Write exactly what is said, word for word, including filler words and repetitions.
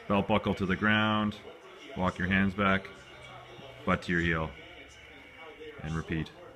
Belt buckle to the ground, walk your hands back, butt to your heel, and repeat.